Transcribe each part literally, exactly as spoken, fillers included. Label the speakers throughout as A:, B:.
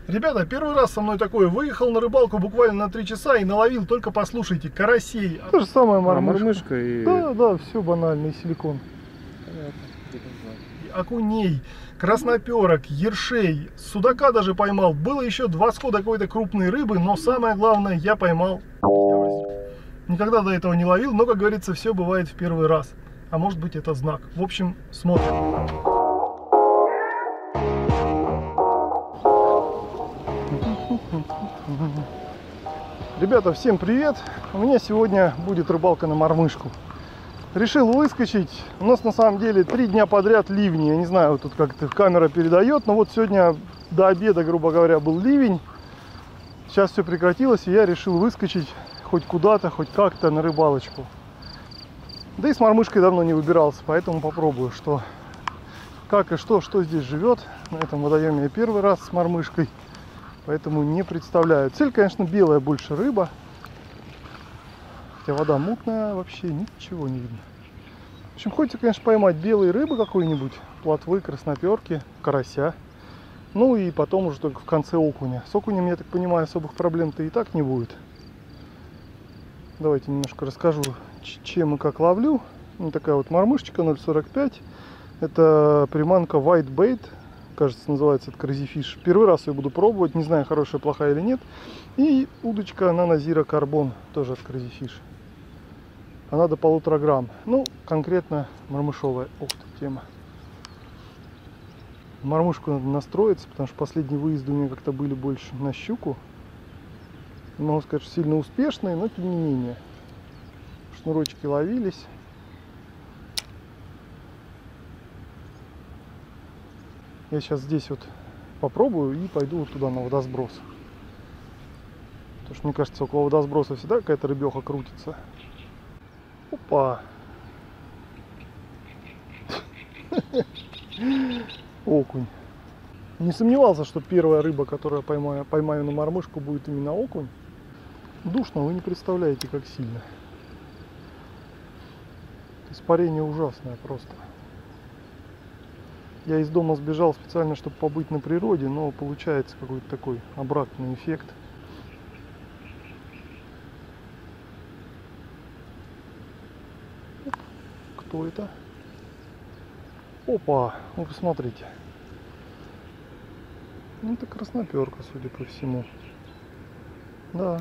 A: Ребята, первый раз со мной такое. Выехал на рыбалку буквально на три часа и наловил, только послушайте, карасей.
B: То же самое мормышка.
A: А, мормышка и...
B: Да, да, все банально, и силикон.
A: И окуней, красноперок, ершей, судака даже поймал. Было еще два схода какой-то крупной рыбы, но самое главное, я поймал. Никогда до этого не ловил, но, как говорится, все бывает в первый раз. А может быть, это знак. В общем, смотрим. Ребята, всем привет! У меня сегодня будет рыбалка на мормышку. Решил выскочить. У нас на самом деле три дня подряд ливни. Я не знаю, тут как-то камера передает, но вот сегодня до обеда, грубо говоря, был ливень. Сейчас все прекратилось, и я решил выскочить хоть куда-то, хоть как-то на рыбалочку. Да и с мормышкой давно не выбирался, поэтому попробую, что, как и что, что здесь живет. На этом водоеме я первый раз с мормышкой. Поэтому не представляю. Цель, конечно, белая больше рыба. Хотя вода мутная, вообще ничего не видно. В общем, хочется, конечно, поймать белые рыбы какой-нибудь. Плотвы, красноперки, карася. Ну и потом уже только в конце окуня. С окунем, я так понимаю, особых проблем-то и так не будет. Давайте немножко расскажу, чем и как ловлю. Вот такая вот мормышечка ноль сорок пять. Это приманка White Bait. Кажется, называется это Crazy Fish. Первый раз ее буду пробовать, не знаю, хорошая, плохая или нет. И удочка Nano Zero Carbon, тоже от Crazy Fish. Она до полутора грамм. Ну, конкретно мормышовая. Ух ты, тема. Мормышку надо настроиться, потому что последние выезды у меня как-то были больше на щуку. Не могу сказать, что сильно успешные, но тем не менее. Шнурочки ловились. Я сейчас здесь вот попробую и пойду вот туда на водосброс. Потому что, мне кажется, около водосброса всегда какая-то рыбеха крутится. Опа! Окунь. Не сомневался, что первая рыба, которую я поймаю, поймаю на мормышку, будет именно окунь. Душно, вы не представляете, как сильно. Испарение ужасное просто. Я из дома сбежал специально, чтобы побыть на природе, но получается какой-то такой обратный эффект. Кто это? Опа! Вы посмотрите. Ну, это красноперка, судя по всему. Да.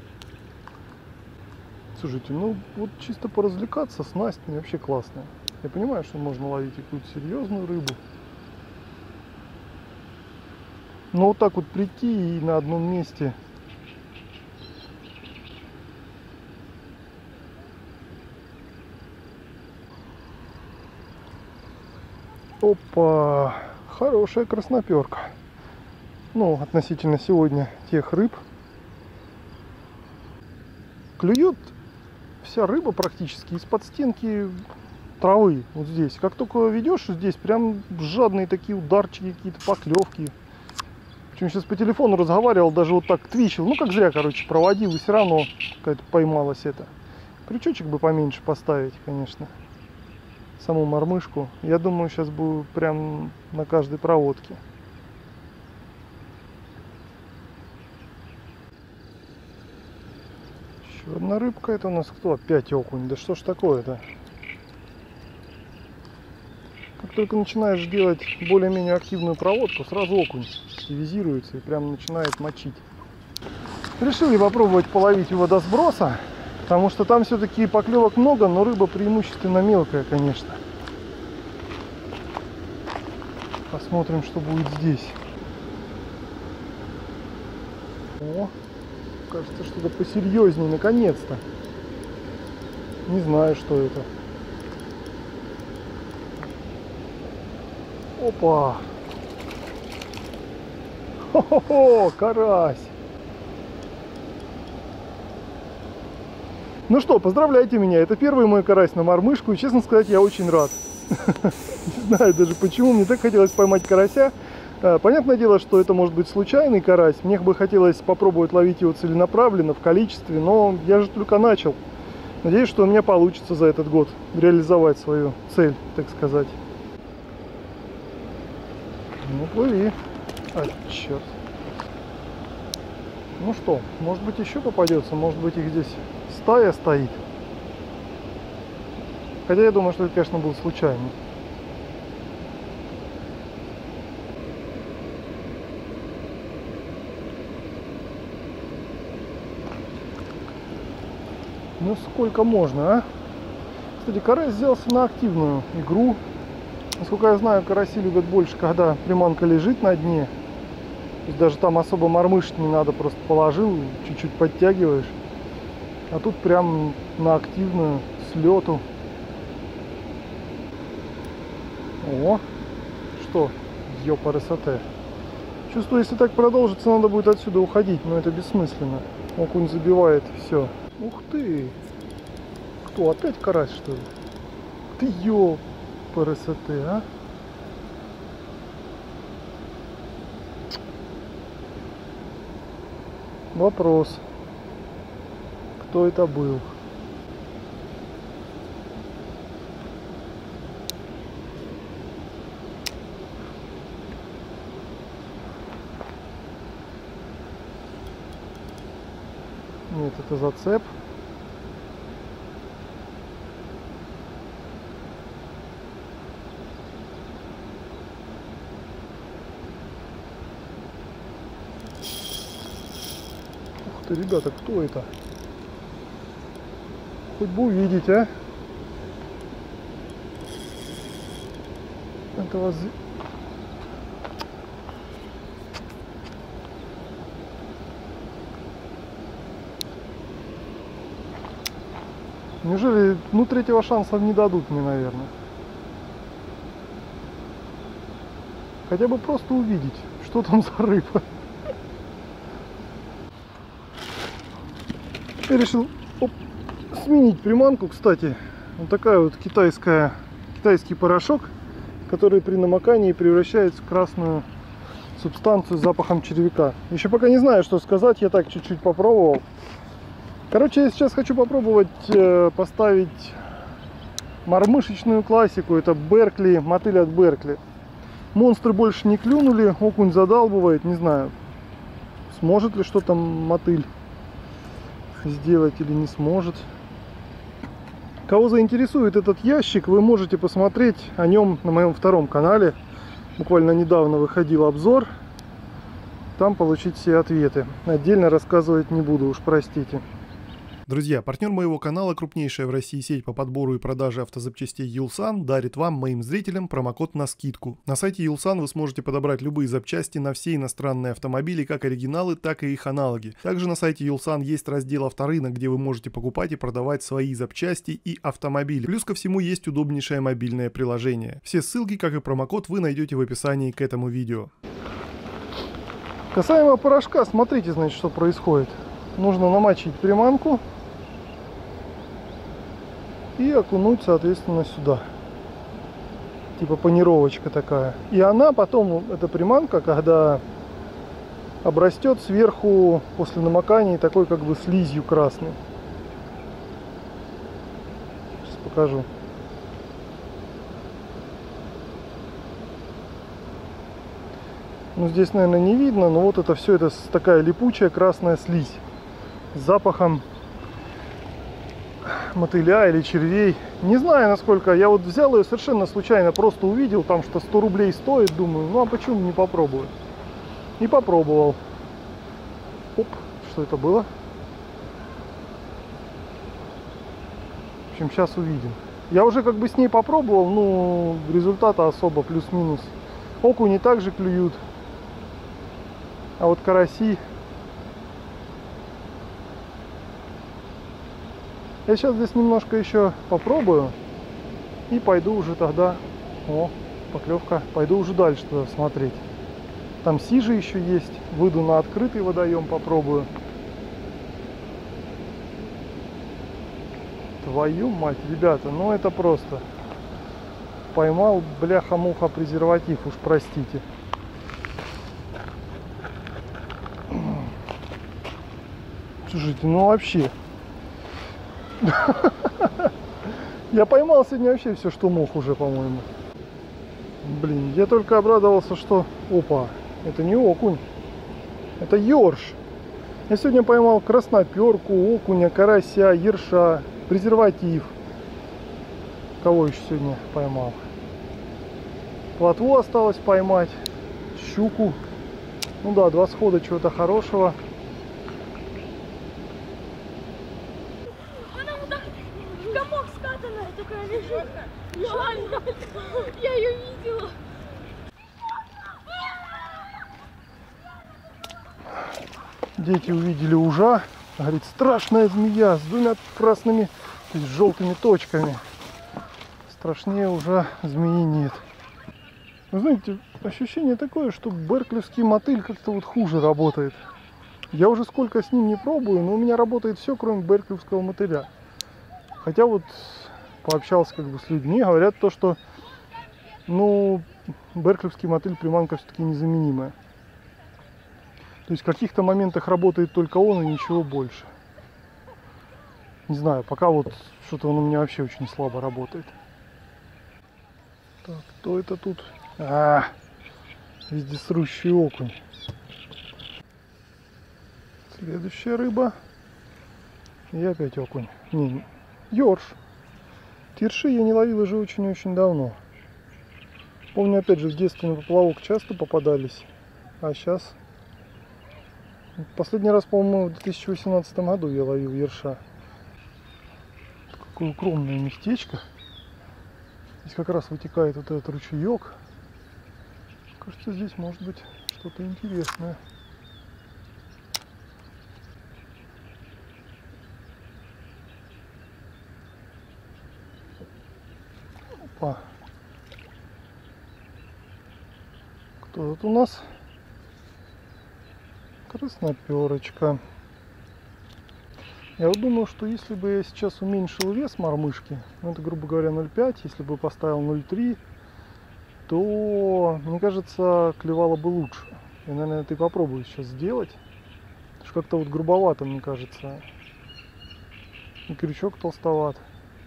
A: Слушайте, ну вот чисто поразвлекаться, снасть вообще классная. Я понимаю, что можно ловить какую-то серьезную рыбу. Но вот так вот прийти и на одном месте. Опа! Хорошая красноперка. Ну, относительно сегодня тех рыб. Клюет вся рыба практически из-под стенки травы, вот здесь. Как только ведешь, здесь прям жадные такие ударчики, какие-то поклевки. Причем сейчас по телефону разговаривал, даже вот так твичил. Ну, как зря, короче, проводил, и все равно какая-то поймалась это. Крючочек бы поменьше поставить, конечно. Саму мормышку. Я думаю, сейчас буду прям на каждой проводке. Еще одна рыбка. Это у нас кто? Опять окунь. Да что ж такое-то? Как только начинаешь делать более-менее активную проводку, сразу окунь активизируется и прям начинает мочить. Решили попробовать половить у водосброса, потому что там все-таки поклевок много, но рыба преимущественно мелкая, конечно. Посмотрим, что будет здесь. О, кажется, что-то посерьезнее, наконец-то. Не знаю, что это. Опа! Хо-хо-хо! Карась! Ну что, поздравляйте меня, это первый мой карась на мормышку, и, честно сказать, я очень рад. Не знаю даже почему, мне так хотелось поймать карася. Понятное дело, что это может быть случайный карась, мне бы хотелось попробовать ловить его целенаправленно, в количестве, но я же только начал. Надеюсь, что у меня получится за этот год реализовать свою цель, так сказать. Ну, плыви. А, черт. Ну что, может быть еще попадется, может быть их здесь стая стоит. Хотя я думаю, что это, конечно, был случайно. Ну сколько можно, а? Кстати, карась взялся на активную игру. Насколько я знаю, караси любят больше, когда приманка лежит на дне. То есть даже там особо мормышить не надо, просто положил, чуть-чуть подтягиваешь. А тут прям на активную, с лету. О, что, ёпарасоте. Чувствую, если так продолжится, надо будет отсюда уходить, но это бессмысленно. Окунь забивает, все. Ух ты! Кто, опять карась, что ли? Ты ёпарасоте, а? Вопрос. Кто это был? Нет, это зацеп. Ух ты, ребята, кто это? Хоть бы увидеть, а? Это вас... Неужели, ну, третьего шанса не дадут мне, наверное? Хотя бы просто увидеть, что там за рыба. Я решил оп, сменить приманку, кстати. Вот такая вот китайская, китайский порошок, который при намокании превращается в красную субстанцию с запахом червяка. Еще пока не знаю, что сказать, я так чуть-чуть попробовал. Короче, я сейчас хочу попробовать э, поставить мормышечную классику. Это Беркли, мотыль от Беркли. Монстры больше не клюнули, окунь задалбывает, не знаю, сможет ли что-то мотыль сделать или не сможет. Кого заинтересует этот ящик, вы можете посмотреть о нем на моем втором канале. Буквально недавно выходил обзор. Там получить все ответы. Отдельно рассказывать не буду, уж простите.
B: Друзья, партнер моего канала, крупнейшая в России сеть по подбору и продаже автозапчастей Юлсан, дарит вам, моим зрителям, промокод на скидку. На сайте Юлсан вы сможете подобрать любые запчасти на все иностранные автомобили, как оригиналы, так и их аналоги. Также на сайте Юлсан есть раздел авторынок, где вы можете покупать и продавать свои запчасти и автомобили. Плюс ко всему есть удобнейшее мобильное приложение. Все ссылки, как и промокод, вы найдете в описании к этому видео.
A: Касаемо порошка, смотрите, значит, что происходит. Нужно намочить приманку и окунуть, соответственно, сюда. Типа панировочка такая. И она потом, эта приманка, когда обрастет сверху после намокания такой как бы слизью красной. Сейчас покажу. Ну, здесь, наверное, не видно, но вот это все, это такая липучая красная слизь с запахом мотыля или червей. Не знаю, насколько. Я вот взял ее совершенно случайно, просто увидел там, что сто рублей стоит. Думаю, ну а почему не попробую? И попробовал. Оп, что это было? В общем, сейчас увидим. Я уже как бы с ней попробовал, но результата особо плюс-минус. Окуни также клюют. А вот караси... Я сейчас здесь немножко еще попробую и пойду уже тогда, о, поклевка, пойду уже дальше туда смотреть. Там сижи еще есть, выйду на открытый водоем, попробую. Твою мать, ребята, ну это просто. Поймал, бляха-муха, презерватив, уж простите. Слушайте, ну вообще... Я поймал сегодня вообще все, что мог уже, по-моему. Блин, я только обрадовался, что... Опа, это не окунь, это ёрш. Я сегодня поймал красноперку, окуня, карася, ерша, презерватив. Кого еще сегодня поймал? Плотву осталось поймать, щуку. Ну да, два схода чего-то хорошего.
C: Она вот так в комок скатанная такая лежит. Реально. Я ее видела.
A: Дети увидели ужа. Говорит, страшная змея с двумя красными, то есть желтыми точками. Страшнее ужа змеи нет. Вы знаете, ощущение такое, что берклевский мотыль как-то вот хуже работает. Я уже сколько с ним не пробую, но у меня работает все, кроме берклевского мотыля. Хотя вот пообщался как бы с людьми, говорят то, что ну, берклевский мотыль приманка все-таки незаменимая. То есть в каких-то моментах работает только он и ничего больше. Не знаю, пока вот что-то он у меня вообще очень слабо работает. Так, кто это тут? А, вездесущий окунь. Следующая рыба. И опять окунь. Не, ёрш. Тирши я не ловил уже очень-очень давно. Помню, опять же, в детстве на поплавок часто попадались. А сейчас... Последний раз, по-моему, в две тысячи восемнадцатом году я ловил ерша. Какое укромное местечко. Здесь как раз вытекает вот этот ручеек. Кажется, здесь может быть что-то интересное. Опа. Кто тут у нас? Красноперочка. Я вот думаю, что если бы я сейчас уменьшил вес мормышки, ну это, грубо говоря, ноль пять, если бы поставил ноль три, то, мне кажется, клевало бы лучше. Я, наверное, это и попробую сейчас сделать. Потому что как-то вот грубовато, мне кажется. И крючок толстоват.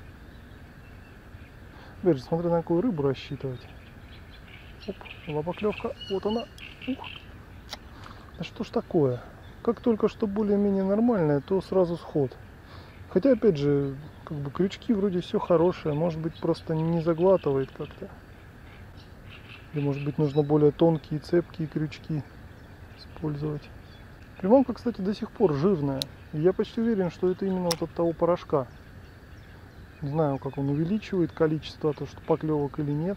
A: Опять же, смотря на какую рыбу рассчитывать. Оп, лапоклевка, вот она. Ух. Да что ж такое? Как только что более-менее нормальное, то сразу сход. Хотя, опять же, как бы крючки вроде все хорошее. Может быть, просто не заглатывает как-то. Или, может быть, нужно более тонкие, цепкие крючки использовать. Приманка, кстати, до сих пор жирная. И я почти уверен, что это именно вот от того порошка. Не знаю, как он увеличивает количество, то что поклевок или нет.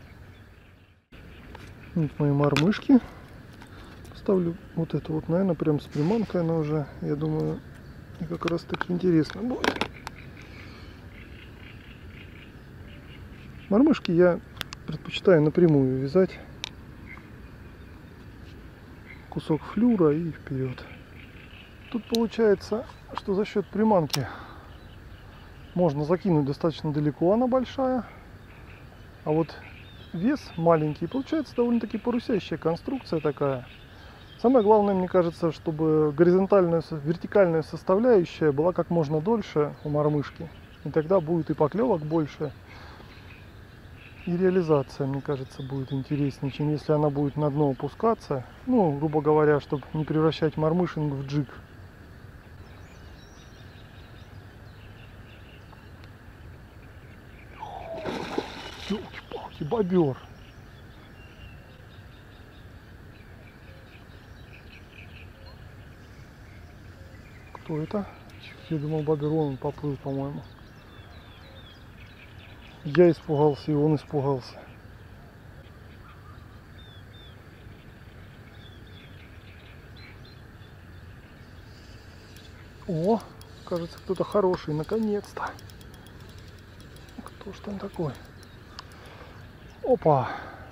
A: Вот мои мормышки. Ставлю вот это вот, наверное, прям с приманкой она уже, я думаю, и как раз таки интересно будет. Мормышки я предпочитаю напрямую вязать. Кусок флюра и вперед. Тут получается, что за счет приманки можно закинуть достаточно далеко, она большая. А вот вес маленький, получается довольно-таки парусящая конструкция такая. Самое главное, мне кажется, чтобы горизонтальная, вертикальная составляющая была как можно дольше у мормышки. И тогда будет и поклевок больше, и реализация, мне кажется, будет интереснее, чем если она будет на дно опускаться. Ну, грубо говоря, чтобы не превращать мормышинг в джиг. Ёлки-палки, бобер. Кто это? Я думал, бобер, он поплыл, по-моему. Я испугался, и он испугался. О, кажется, кто-то хороший, наконец-то. Кто ж там такой? Опа.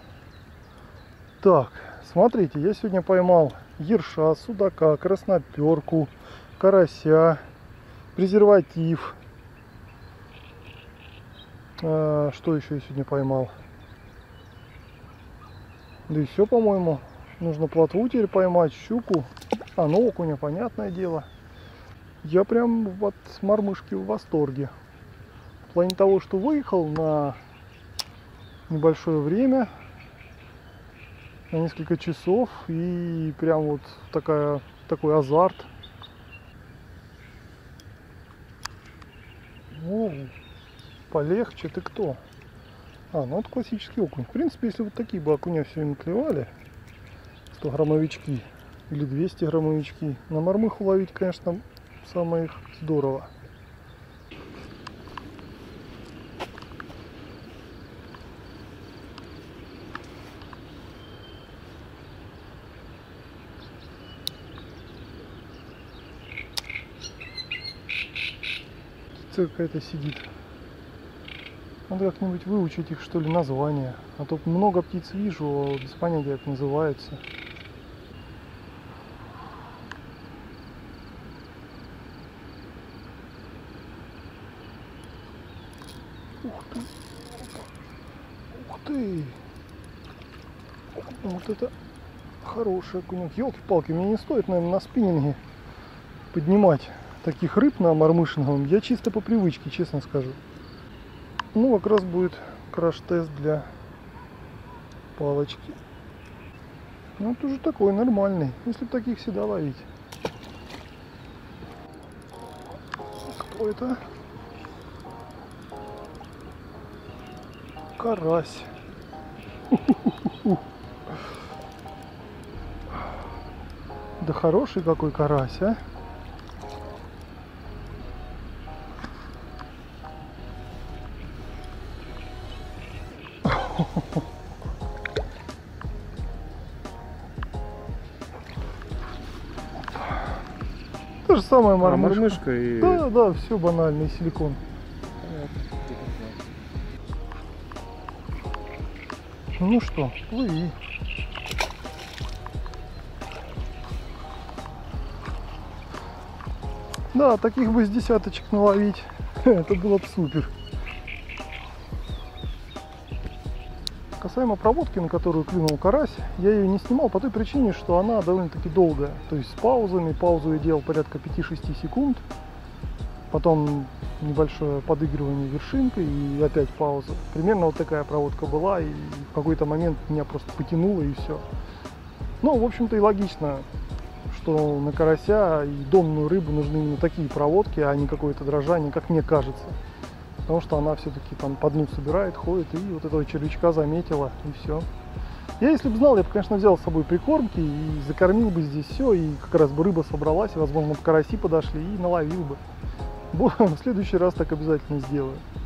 A: Так, смотрите, я сегодня поймал ерша, судака, красноперку, карася, презерватив. А, что еще я сегодня поймал? Да и все, по-моему. Нужно плотву теперь поймать, щуку. А, ну окуня, понятное дело. Я прям от мормышки в восторге. В плане того, что выехал на небольшое время, на несколько часов, и прям вот такая, такой азарт. О, полегче, ты кто? А, ну это классический окунь. В принципе, если вот такие бы окуня все время клевали, сто граммовички или двести граммовички, на мормыху ловить, конечно, самое их здорово. Птица какая-то сидит. Надо как-нибудь выучить их, что ли, названия. А то много птиц вижу, а без понятия, как называются. Ух ты! Ух ты! Вот это хороший окунек. Ёлки-палки, мне не стоит, наверное, на спиннинге поднимать таких рыб на мормышиновом. Я чисто по привычке, честно скажу. Ну, как раз будет краш-тест для палочки. Ну, это уже такой нормальный, если бы таких всегда ловить. Кто это? Карась. Да хороший какой карась, а? То же самое мормышка.
D: А, мормышка и...
A: Да, да, все банально, и силикон. Ну что, плыви. Да, таких бы с десяточек наловить. Это было бы супер. Касаемо проводки, на которую клюнул карась, я ее не снимал по той причине, что она довольно-таки долгая. То есть с паузами. Паузу я делал порядка пяти-шести секунд. Потом небольшое подыгрывание вершинкой и опять пауза. Примерно вот такая проводка была, и в какой-то момент меня просто потянуло и все. Ну, в общем-то, и логично, что на карася и домную рыбу нужны именно такие проводки, а не какое-то дрожание, как мне кажется. Потому что она все-таки там по дну собирает, ходит, и вот этого червячка заметила, и все. Я, если бы знал, я бы, конечно, взял с собой прикормки и закормил бы здесь все, и как раз бы рыба собралась, и, возможно, бы караси подошли, и наловил бы. В следующий раз так обязательно сделаю.